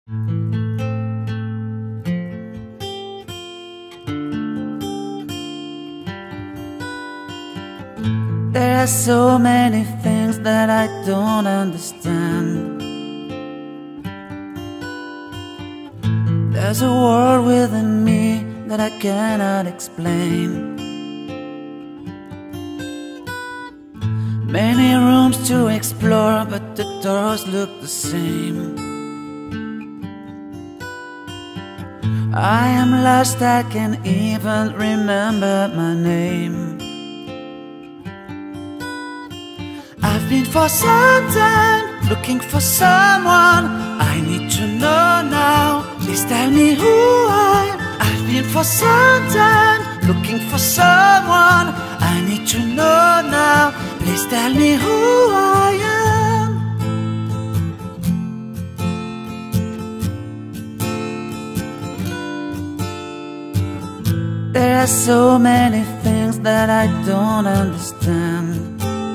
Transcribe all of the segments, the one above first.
There are so many things that I don't understand. There's a world within me that I cannot explain. Many rooms to explore, but the doors look the same. I am lost, I can't even remember my name. I've been for some time looking for someone. I need to know now, please tell me who I am. I've been for some time looking for someone. I need to know now, please tell me who I am. There are so many things that I don't understand.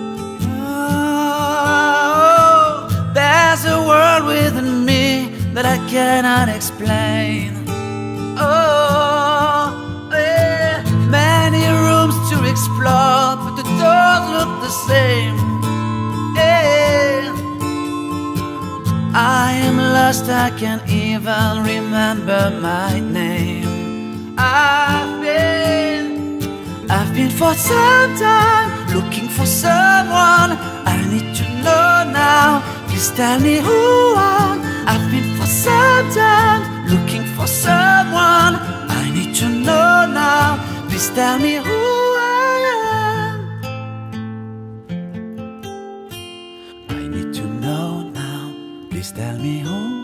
There's a world within me that I cannot explain. Oh, yeah. Many rooms to explore, but the doors look the same. Yeah. I am lost, I can't even remember my name. I've been for some time looking for someone. I need to know now, please tell me who I am. I've been for some time looking for someone. I need to know now, please tell me who I am. I need to know now, please tell me who